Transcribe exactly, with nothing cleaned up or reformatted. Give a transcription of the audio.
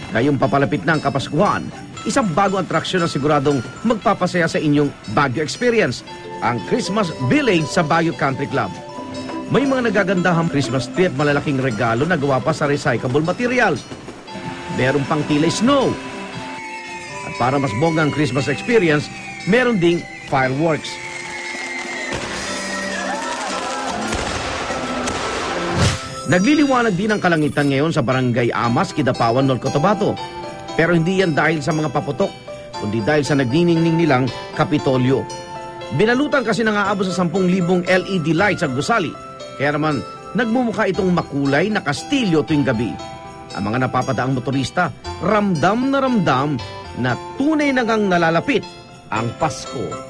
Ngayong papalapit na ang Kapaskuhan, isang bagong atraksyon na siguradong magpapasaya sa inyong Baguio experience, ang Christmas Village sa Baguio Country Club. May mga nagagandahang Christmas tree at malalaking regalo na gawa pa sa recyclable materials. Meron pang tila snow. At para mas bonggang Christmas experience, meron ding fireworks. Nagliliwanag din ang kalangitan ngayon sa Barangay Amas, Kidapawan, North Cotabato. Pero hindi yan dahil sa mga paputok, kundi dahil sa nagniningning nilang Kapitolyo. Binalutan kasi ng aabot sa sampung libong L E D lights ang gusali. Kaya naman, nagmumukha itong makulay na kastilyo tuwing gabi. Ang mga napapadaang motorista, ramdam na ramdam na tunay na ngang nalalapit ang Pasko.